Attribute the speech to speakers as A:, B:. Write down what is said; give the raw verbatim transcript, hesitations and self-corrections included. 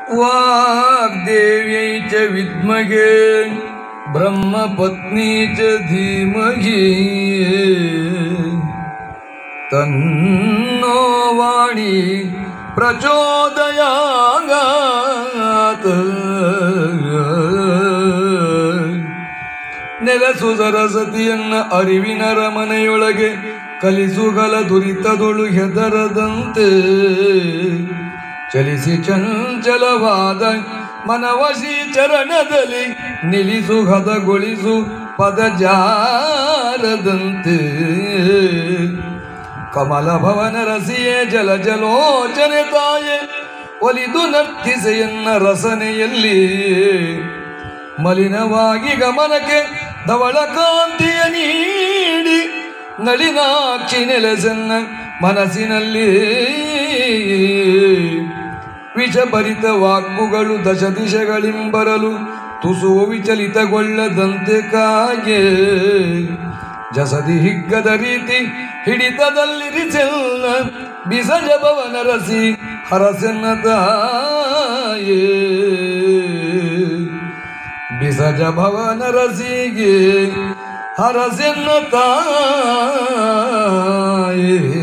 A: वाग्देव्यै च विद्महे ब्रह्मपत्नी च धीमहि तन्नो वाणी प्रचोदयात्। ನೆಲೆಸು ಸರಸ್ವತಿಯನ್ನ ಅರಿವಿನ ರಮನೆಯೊಳಗೆ ಕಲಿಸುಗಲ ದುರಿತದೊಳು ಹೆದರದಂತೆ ಚಲಿಸಿ ಚಂಚಲವಾದ ಮನವಶಿ ಚರಣದಲ್ಲಿ ನಿಲ್ಲಿಸು ಹದಗೊಳಿಸು ಪದಜಾರದಂತೆ ಕಮಲ ಭವನ ರಸಿಯೇ ಜಲ ಜಲೋಚನೆ ತಾಯೆ ಒಲಿದು ನರ್ತಿಸೆಯನ್ನ ರಸನೆಯಲ್ಲಿ ಮಲಿನವಾಗಿ ಗಮನಕ್ಕೆ ಧವಳ ಕಾಂತಿಯ ನೀಡಿ ನಳಿನಾಕ್ಷಿ ನೆಲೆಸನ್ನ ಮನಸ್ಸಿನಲ್ಲಿ ವಿಷಭರಿತ ವಾಕ್ಕುಗಳು ದಶ ದಿಶೆಗಳಿಂಬರಲು ತುಸುವು ವಿಚಲಿತಗೊಳ್ಳದಂತೆ ಕಾಗೆ ಜಸದಿ ಹಿಗ್ಗದ ರೀತಿ ಹಿಡಿತದಲ್ಲಿರಿಸೆಲ್ಲ ಬಿಸಜ ಭವನ ರಸಿ ಹರಸೆನ್ನ ತಾಯೇ ಬಿಸಜ ಭವನ ರಸಿಗೆ ಹರಸೆನ್ನ ತಾಯೇ।